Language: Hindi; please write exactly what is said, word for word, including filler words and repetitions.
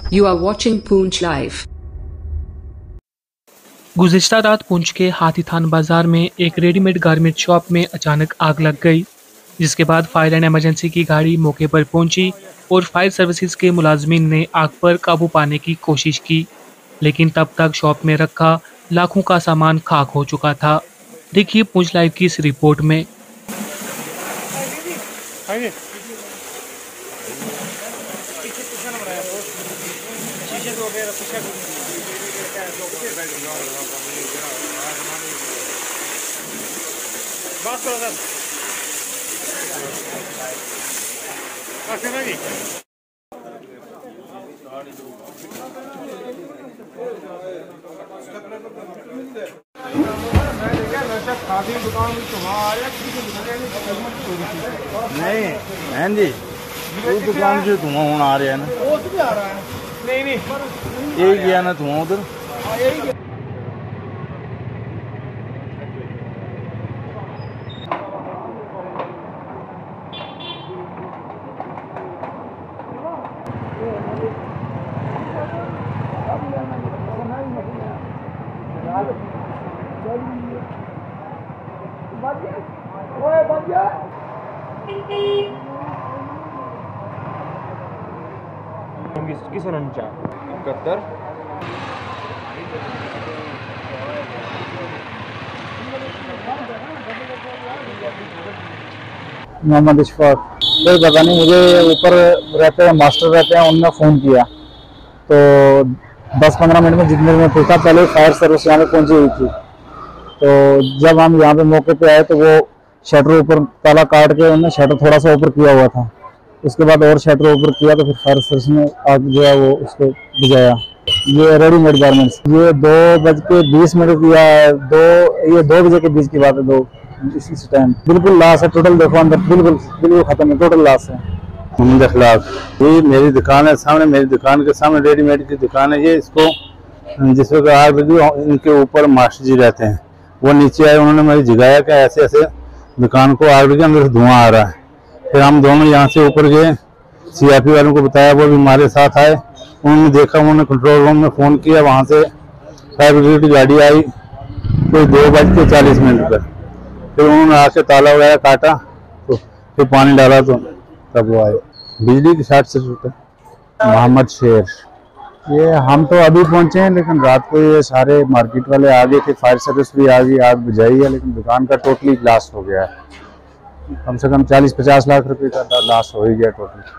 You are watching Poonch Live. गुज़िश्ता रात पुंछ के हाथी थान बाजार में एक रेडीमेड गारमेंट शॉप में अचानक आग लग गई, जिसके बाद फायर एंड इमरजेंसी की गाड़ी मौके पर पहुंची और फायर सर्विसेज के मुलाजमीन ने आग पर काबू पाने की कोशिश की, लेकिन तब तक शॉप में रखा लाखों का सामान खाक हो चुका था। देखिए पुंछ लाइव की इस रिपोर्ट में। नहीं बहन जी, उस दुकान से धुआं होना आ रहा है ना। नहीं नहीं यही गया ना धुआं उधर। किस रंचा इकहत्तर मोहम्मद इशफाक। फिर पता नहीं, मुझे ऊपर रहते हैं मास्टर रहते हैं, उनने फ़ोन किया तो दस पंद्रह मिनट में जितने में पूछा, पहले फायर सर्विस यहाँ पे पहुंची हुई थी। तो जब हम यहाँ पे मौके पे आए तो वो शटर ऊपर ताला काट के उन्होंने शटर थोड़ा सा ऊपर किया हुआ था, उसके बाद और शटर ऊपर किया तो फिर फायर सर्विस ने आग जो है वो उसको बुझाया। ये रेडीमेड गारमेंट्स, ये दो बज के बीस मिनट या दो ये दो बजे के बीच की बात है, दो इसी टाइम बिल्कुल लाश है। टोटल देखो अंदर बिल्कुल बिल्कुल खत्म है, टोटल लाश है। मोहम्मद अखलाक, ये मेरी दुकान है सामने, मेरी दुकान के सामने रेडीमेड की दुकान है ये। इसको जिस वक्त आग लगी, इनके ऊपर मास्टर जी रहते हैं, वो नीचे आए, उन्होंने मुझे जगाया कि ऐसे ऐसे दुकान को आग लगी, अंदर से धुआं आ रहा है। फिर हम दोनों यहाँ से ऊपर गए, सीआरपी वालों को बताया, वो भी हमारे साथ आए। उन्होंने देखा, उन्होंने कंट्रोल रूम में फ़ोन किया, वहाँ से फायर ब्रिगेड की गाड़ी आई कोई दो बज के चालीस मिनट पर। फिर उन्होंने आके ताला वगैरह काटा तो फिर पानी डाला तो तब वो आए। बिजली की शॉर्ट सर्किट है। मोहम्मद शेर, ये हम तो अभी पहुंचे हैं, लेकिन रात को ये सारे मार्केट वाले आ गए थे, फायर सर्विस भी आ गई, आग बुझाई है, लेकिन दुकान का टोटली ब्लास्ट हो गया है। कम से कम चालीस पचास लाख रुपए का लॉस हो ही गया टोटल।